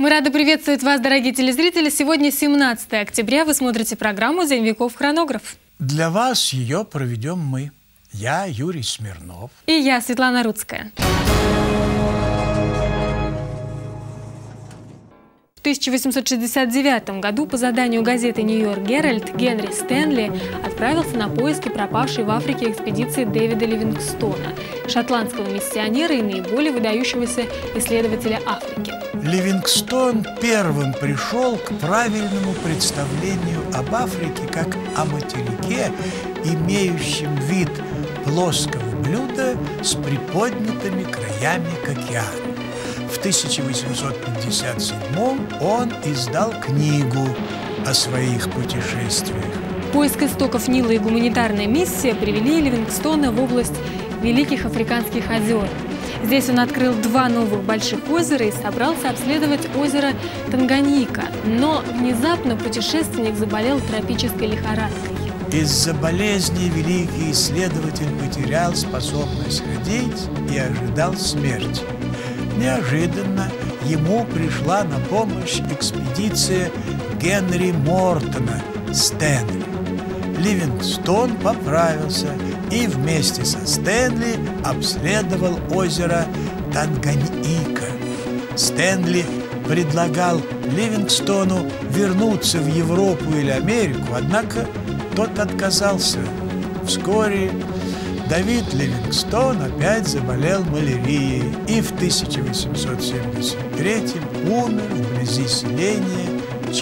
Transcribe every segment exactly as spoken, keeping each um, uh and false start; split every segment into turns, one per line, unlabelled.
Мы рады приветствовать вас, дорогие телезрители. Сегодня семнадцатое октября. Вы смотрите программу «День веков. Хронограф».
Для вас ее проведем мы. Я Юрий Смирнов.
И я, Светлана Рудская. В тысяча восемьсот шестьдесят девятом году по заданию газеты «Нью-Йорк Геральд» Генри Стэнли отправился на поиски пропавшей в Африке экспедиции Дэвида Ливингстона, шотландского миссионера и наиболее выдающегося исследователя Африки.
Ливингстон первым пришел к правильному представлению об Африке как о материке, имеющем вид плоского блюда с приподнятыми краями к океану. В тысяча восемьсот пятьдесят седьмом он издал книгу о своих путешествиях.
Поиск истоков Нила и гуманитарная миссия привели Ливингстона в область Великих Африканских озер. Здесь он открыл два новых больших озера и собрался обследовать озеро Танганьика. Но внезапно путешественник заболел тропической лихорадкой.
Из-за болезни великий исследователь потерял способность ходить и ожидал смерти. Неожиданно ему пришла на помощь экспедиция Генри Мортона Стэнли. Ливингстон поправился и вместе со Стэнли обследовал озеро Танганьика. Стэнли предлагал Ливингстону вернуться в Европу или Америку, однако тот отказался. Вскоре Давид Ливингстон опять заболел малярией и в тысяча восемьсот семьдесят третьем умер вблизи селения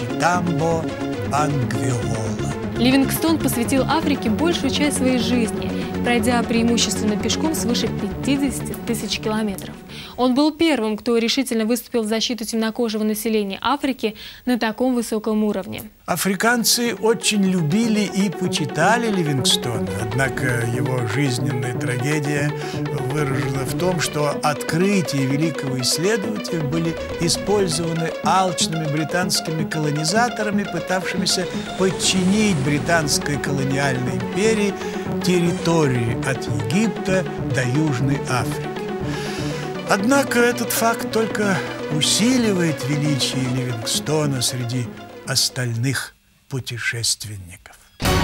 Читамбо-Бангвеола.
Ливингстон посвятил Африке большую часть своей жизни, пройдя преимущественно пешком свыше пятидесяти тысяч километров. Он был первым, кто решительно выступил в защиту темнокожего населения Африки на таком высоком уровне.
Африканцы очень любили и почитали Ливингстона, однако его жизненная трагедия выражена в том, что открытия великого исследователя были использованы алчными британскими колонизаторами, пытавшимися подчинить британской колониальной империи территории от Египта до Южной Африки. Однако этот факт только усиливает величие Ливингстона среди остальных путешественников.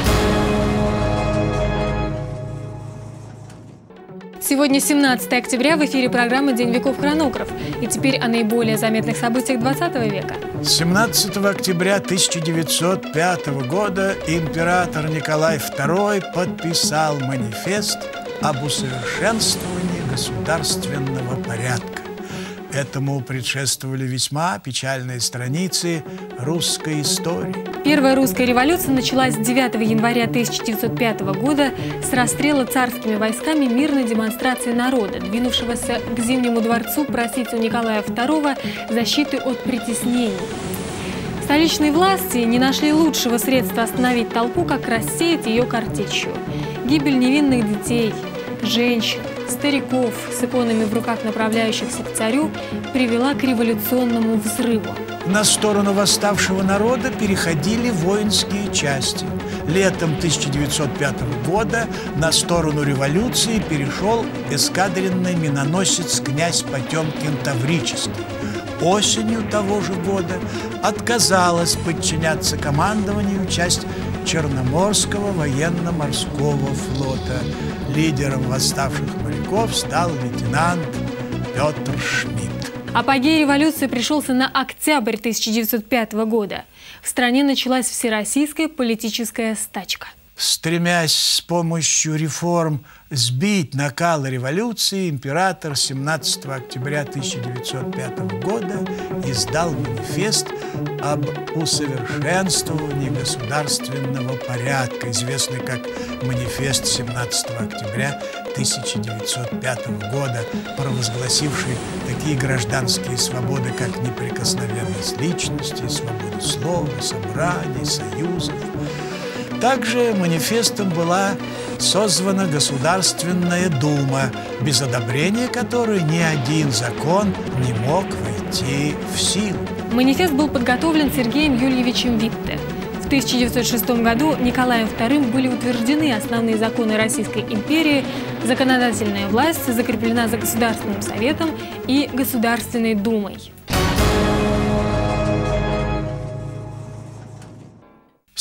Сегодня семнадцатое октября, в эфире программы «День веков. Хронограф». И теперь о наиболее заметных событиях двадцатого века.
семнадцатого октября тысяча девятьсот пятого года император Николай второй подписал манифест об усовершенствовании государственного порядка. Этому предшествовали весьма печальные страницы русской истории.
Первая русская революция началась девятого января тысяча девятьсот пятого года с расстрела царскими войсками мирной демонстрации народа, двинувшегося к Зимнему дворцу просить у Николая второго защиты от притеснений. Столичные власти не нашли лучшего средства остановить толпу, как рассеять ее картечью. Гибель невинных детей, женщин, стариков с иконами в руках, направляющихся к царю, привела к революционному взрыву.
На сторону восставшего народа переходили воинские части. Летом тысяча девятьсот пятого года на сторону революции перешел эскадренный миноносец князь Потемкин Таврический. Осенью того же года отказалась подчиняться командованию часть Черноморского военно-морского флота. Лидером восставших моряков стал лейтенант Петр Шмидт.
Апогей революции пришелся на октябрь тысяча девятьсот пятого года. В стране началась всероссийская политическая стачка.
Стремясь с помощью реформ сбить накал революции, император семнадцатого октября тысяча девятьсот пятого года издал манифест об усовершенствовании государственного порядка, известный как манифест семнадцатого октября тысяча девятьсот пятого года, провозгласивший такие гражданские свободы, как неприкосновенность личности, свобода слова, собраний, союзов. Также манифестом была созвана Государственная Дума, без одобрения которой ни один закон не мог войти в силу.
Манифест был подготовлен Сергеем Юльевичем Витте. В тысяча девятьсот шестом году Николаем вторым были утверждены основные законы Российской империи, законодательная власть закреплена за Государственным советом и Государственной Думой.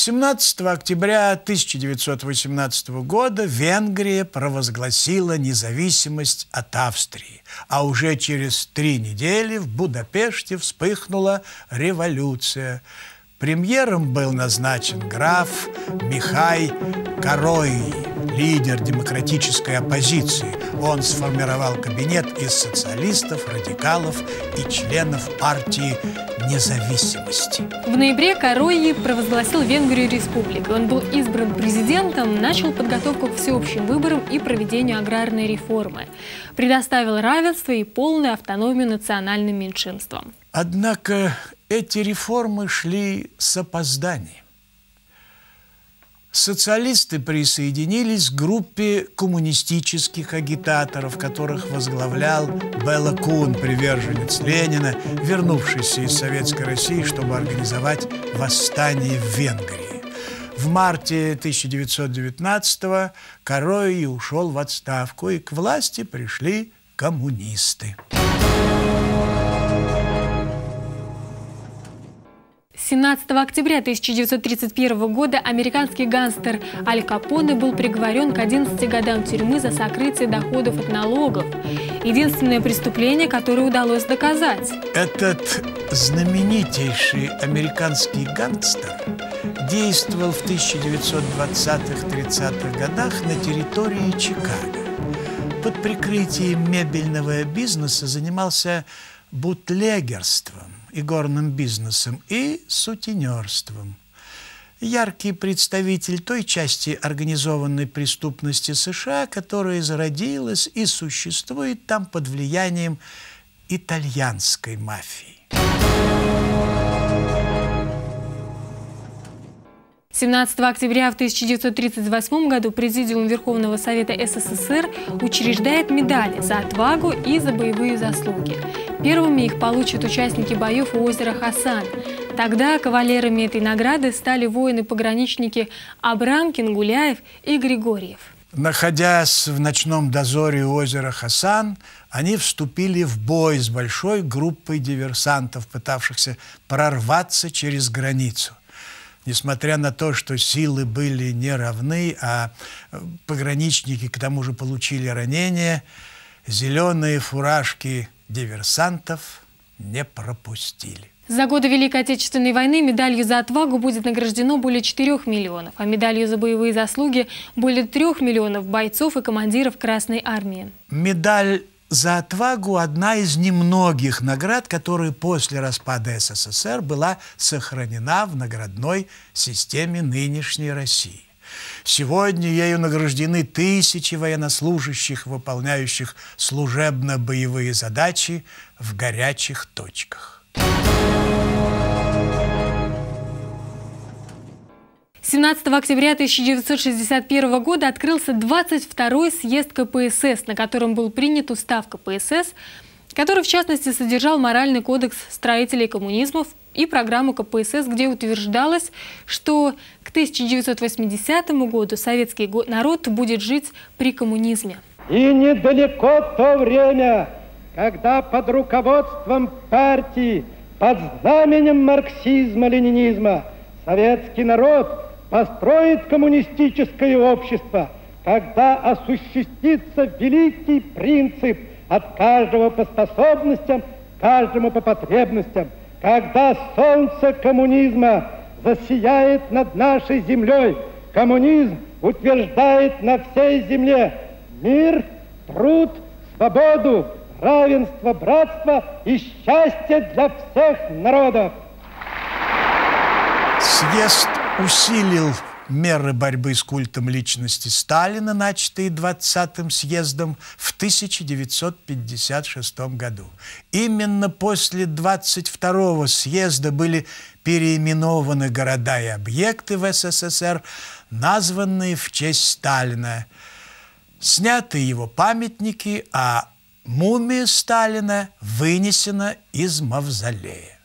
семнадцатого октября тысяча девятьсот восемнадцатого года Венгрия провозгласила независимость от Австрии, а уже через три недели в Будапеште вспыхнула революция. Премьером был назначен граф Михай Карой, лидер демократической оппозиции. Он сформировал кабинет из социалистов, радикалов и членов партии независимости.
В ноябре Карой провозгласил Венгрию республикой. Он был избран президентом, начал подготовку к всеобщим выборам и проведению аграрной реформы. Предоставил равенство и полную автономию национальным меньшинствам.
Однако эти реформы шли с опозданием. Социалисты присоединились к группе коммунистических агитаторов, которых возглавлял Бела Кун, приверженец Ленина, вернувшийся из Советской России, чтобы организовать восстание в Венгрии. В марте тысяча девятьсот девятнадцатого Карой ушел в отставку, и к власти пришли коммунисты.
семнадцатого октября тысяча девятьсот тридцать первого года американский гангстер Аль Капоне был приговорен к одиннадцати годам тюрьмы за сокрытие доходов от налогов. Единственное преступление, которое удалось доказать.
Этот знаменитейший американский гангстер действовал в тысяча девятьсот двадцатых-тридцатых годах на территории Чикаго. Под прикрытием мебельного бизнеса занимался бутлегерством, игорным бизнесом и сутенерством. Яркий представитель той части организованной преступности США, которая зародилась и существует там под влиянием итальянской мафии.
семнадцатого октября в тысяча девятьсот тридцать восьмом году Президиум Верховного Совета СССР учреждает медали за отвагу и за боевые заслуги. Первыми их получат участники боев у озера Хасан. Тогда кавалерами этой награды стали воины-пограничники Абрамкин, Гуляев и Григорьев.
Находясь в ночном дозоре у озера Хасан, они вступили в бой с большой группой диверсантов, пытавшихся прорваться через границу. Несмотря на то, что силы были неравны, а пограничники к тому же получили ранения, зеленые фуражки диверсантов не пропустили.
За годы Великой Отечественной войны медалью за отвагу будет награждено более четырёх миллионов, а медалью за боевые заслуги более трех миллионов бойцов и командиров Красной Армии.
Медаль за отвагу – одна из немногих наград, которая после распада СССР была сохранена в наградной системе нынешней России. Сегодня ею награждены тысячи военнослужащих, выполняющих служебно-боевые задачи в горячих точках.
семнадцатого октября тысяча девятьсот шестьдесят первого года открылся двадцать второй съезд ка пэ эс эс, на котором был принят устав ка пэ эс эс, который в частности содержал моральный кодекс строителей коммунизма и программу ка пэ эс эс, где утверждалось, что к тысяча девятьсот восьмидесятому году советский народ будет жить при коммунизме.
И недалеко то время, когда под руководством партии, под знаменем марксизма-ленинизма советский народ построит коммунистическое общество, когда осуществится великий принцип от каждого по способностям, каждому по потребностям, когда солнце коммунизма засияет над нашей землей, коммунизм утверждает на всей земле мир, труд, свободу, равенство, братство и счастье для всех народов.
Съезд усилил меры борьбы с культом личности Сталина, начатые двадцатым съездом в тысяча девятьсот пятьдесят шестом году. Именно после двадцать второго съезда были переименованы города и объекты в эс эс эс эр, названные в честь Сталина. Сняты его памятники, а мумия Сталина вынесена из мавзолея.